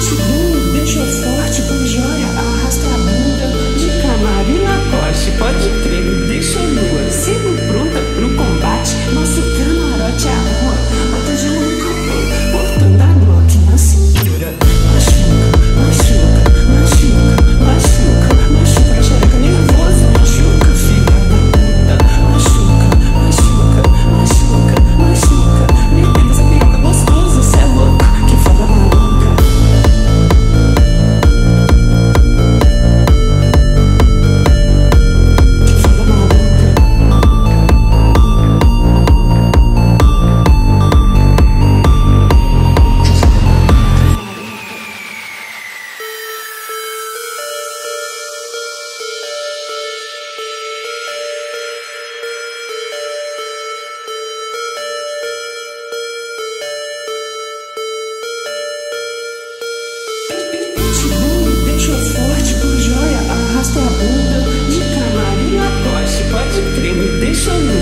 Pitbull, deixou forte, com joia, arrasta a bunda. De Camaro e Lacoste, pode crer, me deixa nua. Sigo pronta pro combate, nosso camarote é a rua. Bota de no capô, portando a Glock na cintura. Machuca, machuca, machuca, machuca, machuca, a xereca nervoso, machuca, filha da puta. Machuca, machuca, machuca, machuca. Meu Deus, essa piroca gostosa, cê é louco, que foda maluca. Pitbull, deixou forte, com joia, arrasta a bunda. De Camaro e Lacoste, pode crer, me deixa nua.